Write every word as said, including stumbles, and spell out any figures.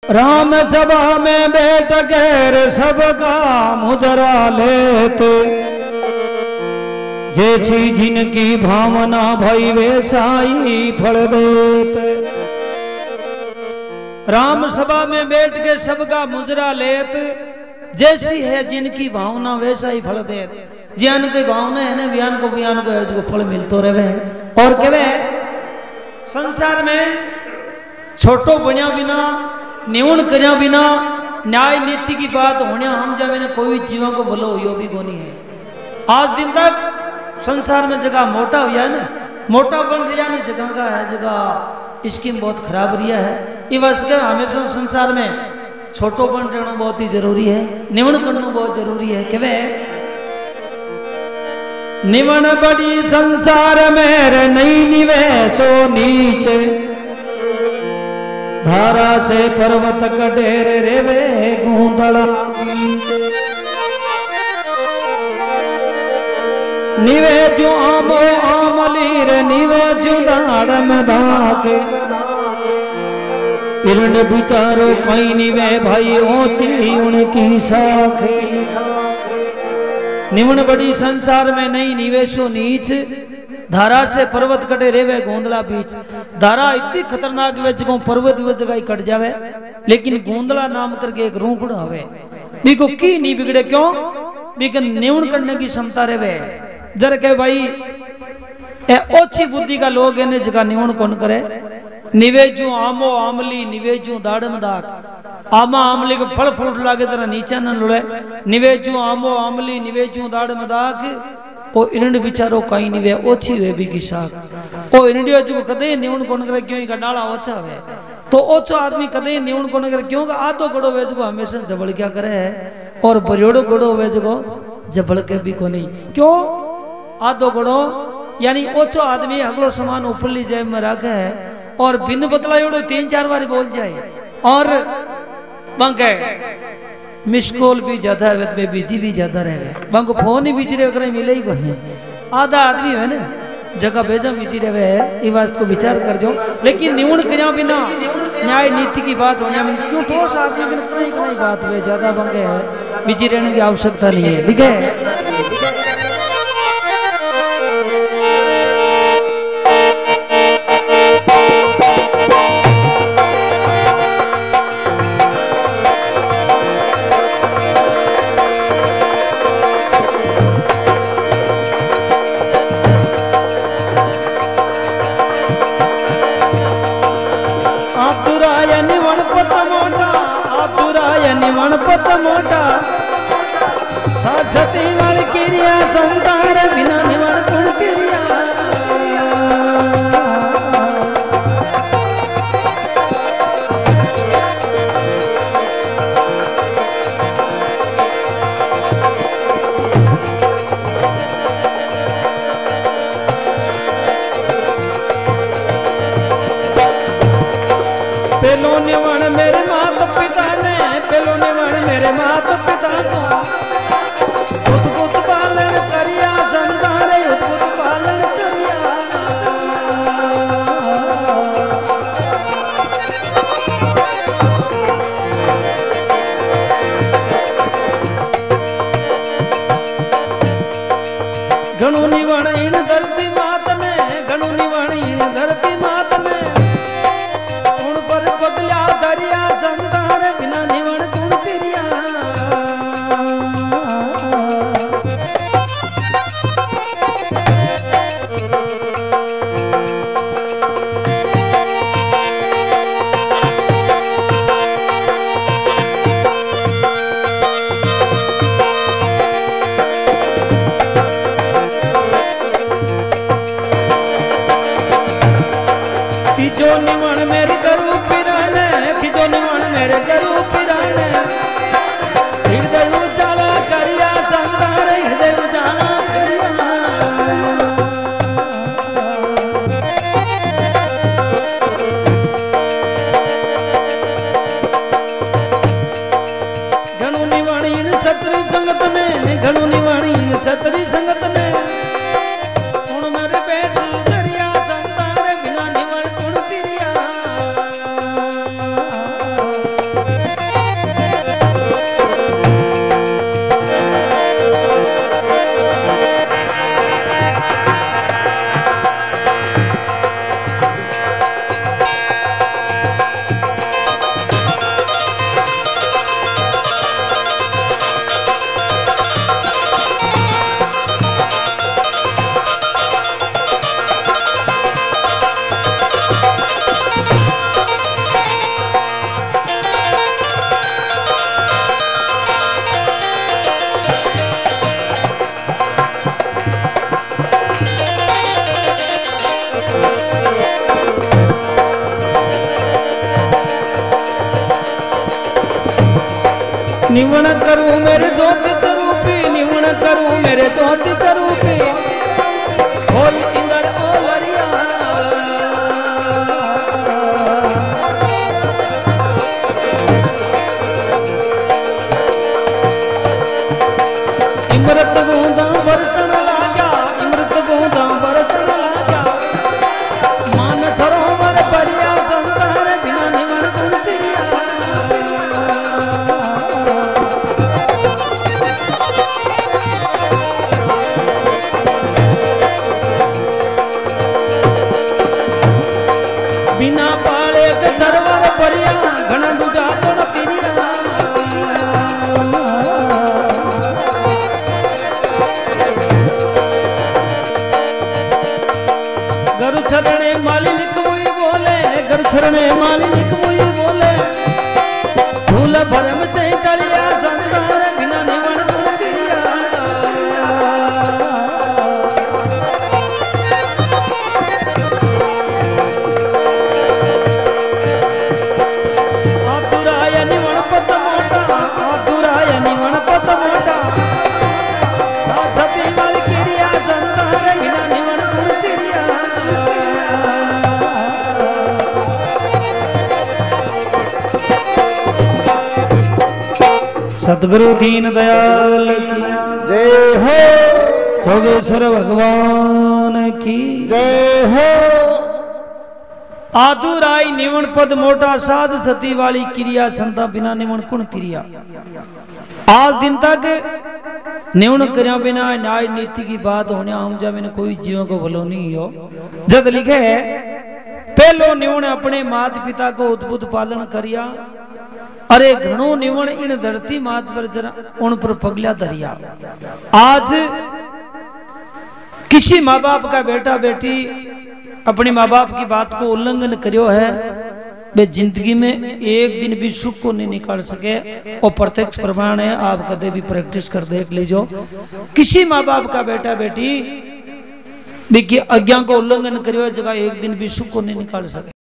राम सभा में बैठ कर सबका मुजरा लेते, जैसी जिनकी भावना भई वैसाई फल देते। राम सभा में बैठ के सबका मुजरा लेत, जैसी है जिनकी भावना वैसा ही फल देत। ज्ञान की भावना है ना, ज्ञान को ज्ञान को है फल मिलतो रहे। और कहे संसार में छोटो बनिया बिना न्यून करया बिना न्याय नीति की बात होने हम जावे ना कोई जीवों को भलो हो भी कोनी है। आज दिन तक संसार में जगह मोटा हुआ है ना, मोटा बन रहा नहीं जगह का है, जगह स्कीम बहुत खराब रिया है। ये वस्तु के हमेशा संसार में छोटो बन रहना बहुत ही जरूरी है, निवण करना बहुत जरूरी है। के निवण बड़ी संसार में नहीं निवेशो नीचे, धारा से पर्वत कडेर रेवे गूंदड़ा। निवे जो आमो आमली रे निवे जो दाड़ में धाके, इरण बिचारो कहीं निवे भाई ऊंची उनकी साखे। निवण बड़ी संसार में नहीं निवेशो नीच, धारा से पर्वत कटे रेवे गोंदला बीच। धारा इतनी खतरनाक वे जगह पर्वत वे जगह कट जावे, लेकिन गोंदला नाम करके एक रूकड़ हवे, बिको की नहीं बिगड़े। क्यों? बिकन निवण करने की क्षमता रेवे। जर के भाई ए ओछी बुद्धि का लोग है जगह निवण कौन करे। निवेजू आमो आमली निवेजू दाड़म दाग, आमा आमली को फल फ्रूट लागे तरह नीचा न लुड़े। निवेजू आमो आमली निवेजू दाड़म दाग, ओ इरण बिचारो कहीं नहीं वे ओछी वे भी की शाक। ओ इरंडियो जो कदे निवण कोन करे, क्यों का डाला ओछा वे तो ओछो आदमी कदे निवण कोन करे। क्यों का आधो गड़ो वे जो हमेशा जबड़ क्या करे है, और बरियोड़ो गड़ो वे जो जबड़ के भी कोनी। क्यों? आधो गड़ो यानी ओछो आदमी अगलो सामान ऊपरली जेब में रखे है, और बिन बतलायोड़ो तीन चार बार बोल जाए, और बंके मिसकॉल भी ज्यादा है तो बिजी भी ज्यादा रहे, बंको फोन ही बिजी रहे करे मिले ही कोनी। आधा आदमी है ना जगह बेजा बिजी रहे है, ये बात को विचार कर जो। लेकिन निवण करया बिना न्याय नीति की बात होने में क्यों ठोस आदमी बिना कहीं कहीं बात हुए ज्यादा बंके है, बिजी रहने की आवश्यकता नहीं है। ठीक है? निवणपत मोटा साधती वाली क्रिया संतार बिना निवण कुण क्रिया। पेलो निवण मेरे माता पिता ने, पेलो निवण मेरे माता पिता को उद्भुत पालन करिया संतारे उद्भुत पालन करिया। घणो निवण इन धरती मात ने, घणो निवण इन धरती मात ने, उन पर बदला दरिया संतारे बिना निवण कुण क्रिया। खिजो निवण मेरे गरु पिराने, खिजो निवण मेरे गरु पिराने, हृदय उजाला करिया संतारे हृदय उजाला करिया। घणो निवण इन छतरी संगत में, घणो निवण इन छतरी संगत में, उन मेरे बैठ करिया संतारे बिना निवण कुण क्रिया। निवण करूं मेरे ज्योतित रूपी, निवण करूं मेरे ज्योतित रूपी, होई इंदर ओलरिया। इमृत बूंदा बरसन लागा, इमृत बूंदा बरसन लागा, मान सरोवर परिया संसार बिना निवण गुण तिरिया। बिना पाले के सरवर परिया घन डूजा तो न तिरिया। गुरु शरणे मालिक मुई बोले, गुरु शरणे मालिक मुई बोले, फूल भरम से टलिया संसार बिना निवण गुण तिरिया। आतुराय निवण पत मोटा, आतुराय निवण पत मोटा, सासती वाली किरिया संसार बिना निवण गुण तिरिया। सतगुरु दीन दयाल की जय हो, जोगेश्वर भगवान की जय हो। आतुराय निवण पद मोटा, साध सती वाली क्रिया संता बिना निवण कुण तिरिया। आज दिन तक निवण करया बिना न्याय नीति की बात होने हम जा मैंने कोई जीवों को भलो नहीं हो। जद लिखे है पहलो निवण अपने माता पिता को उद्भुत पालन करिया, अरे घणो निवण इन धरती मात पर जरा उन पर पगला धरिया। आज किसी माँ बाप का बेटा बेटी अपने माँ बाप की बात को उल्लंघन करियो है, वे जिंदगी में एक दिन भी सुख को नहीं निकाल सके। और प्रत्यक्ष प्रमाण है, आप कदे भी प्रैक्टिस कर देख लीजिए। किसी माँ बाप का बेटा बेटी देखिए आज्ञा को उल्लंघन करियो जगह एक दिन भी सुख को नहीं निकाल सके।